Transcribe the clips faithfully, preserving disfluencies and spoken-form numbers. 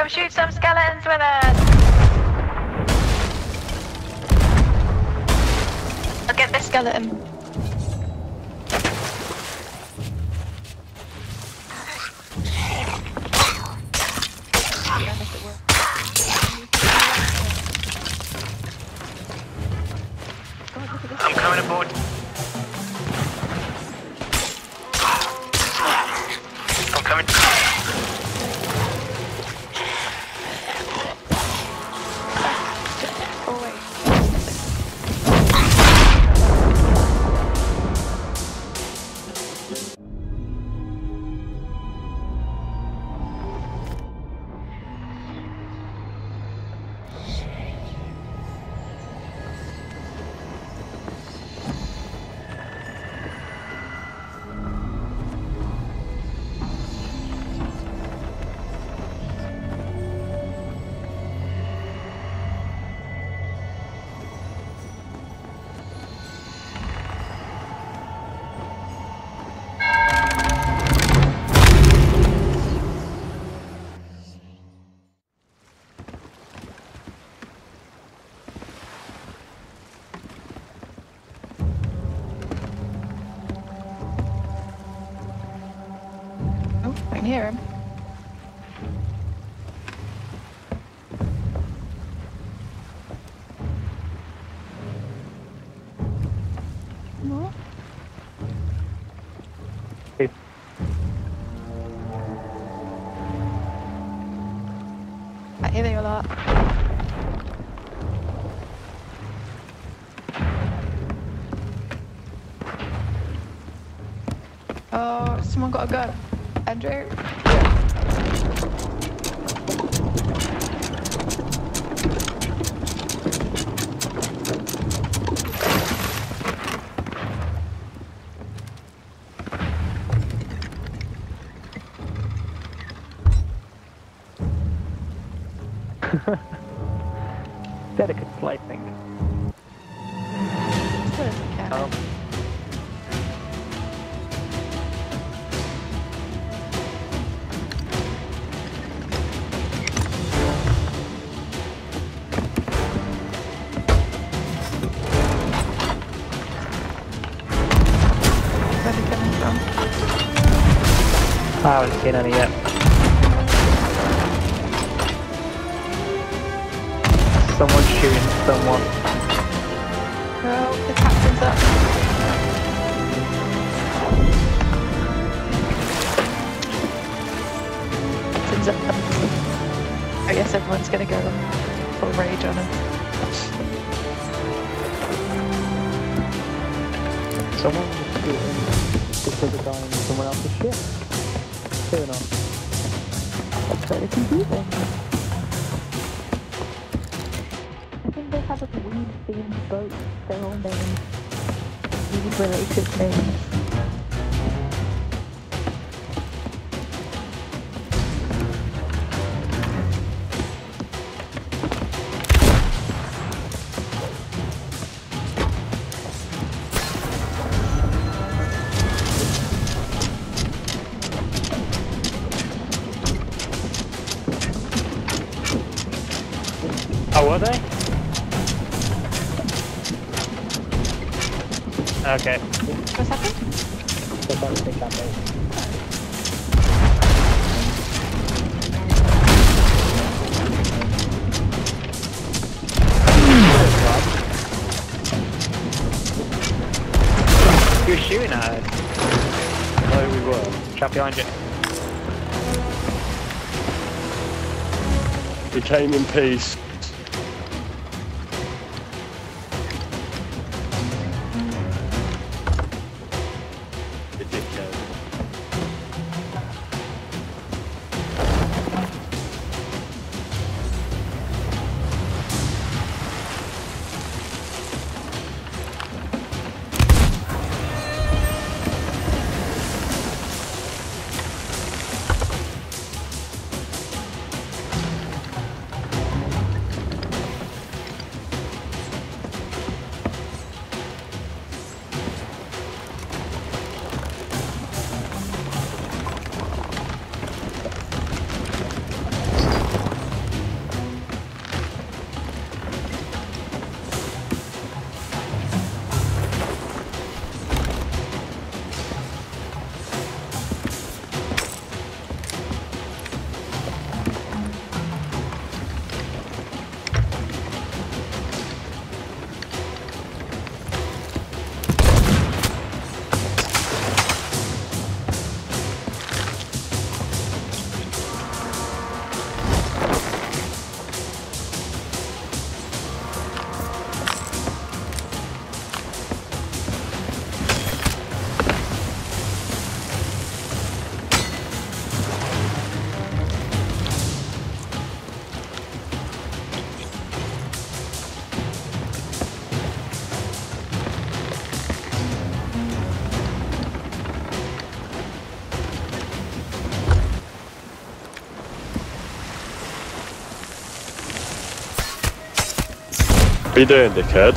Come shoot some skeletons with us! I'll get this skeleton. I'm coming aboard. I'm coming. Oh wait. I can hear him. What? Hey. I hear you a lot. Oh, someone got a gun. Andrew? Delicate slicing. Oh. Where's it coming from? I haven't seen any yet. Someone's shooting someone. Well, the captain's up. Captain's up. I guess everyone's gonna go full rage on him. Someone was shooting because they're dying in someone else's ship. Fair enough. That's very confusing. I think they have a weed-themed boat. They're all named weed-related names. Oh, were they? Okay. What's happened? They're about to take that base. You're shooting at us. No, we were. Trap behind you. We came in peace. What are you doing, dickhead?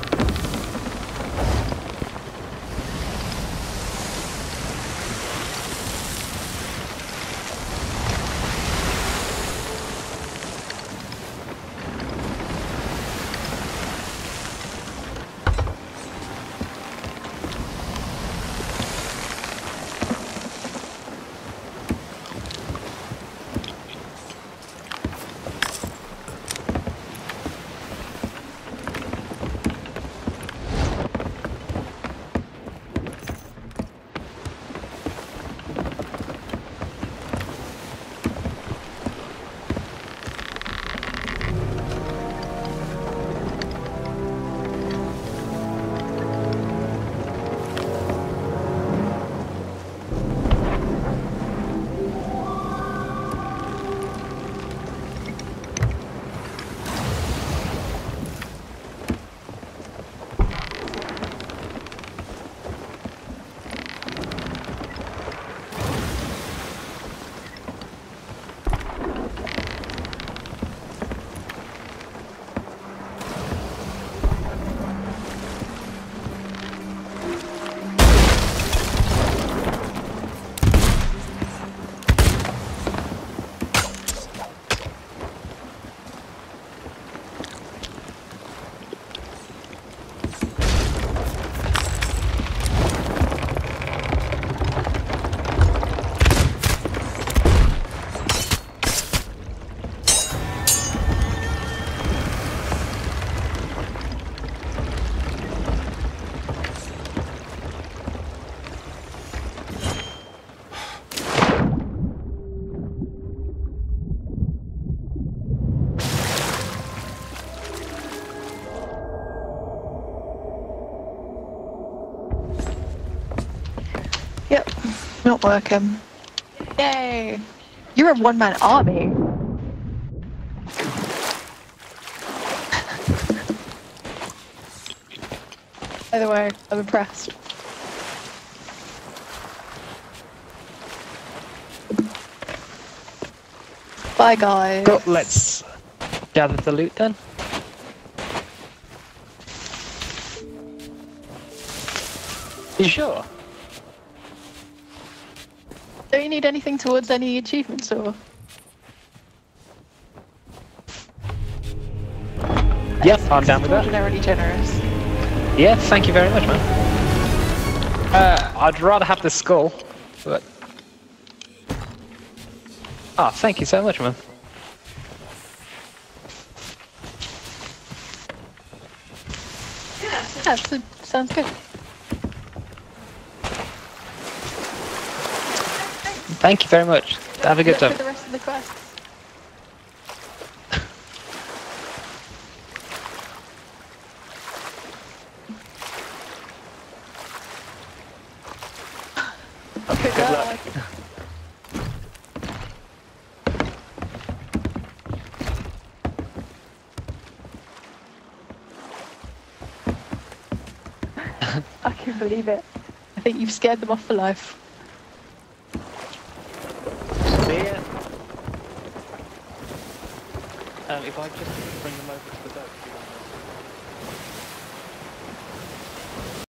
Yep, not working. Yay! You're a one-man army. By the way, I'm impressed. Bye, guys. So let's gather the loot then. You sure? Do you need anything towards any achievements or? Yep, I'm down with that. Extraordinarily generous. Yeah, thank you very much, man. Uh, I'd rather have the skull, but... Ah, thank you so much, man. Yeah, that's a, sounds good. Thank you very much. Have a good Look time. for the rest of the quests. Okay, Good luck. luck. I can't believe it. I think you've scared them off for life. See ya. Um, if I just bring them over to the boat.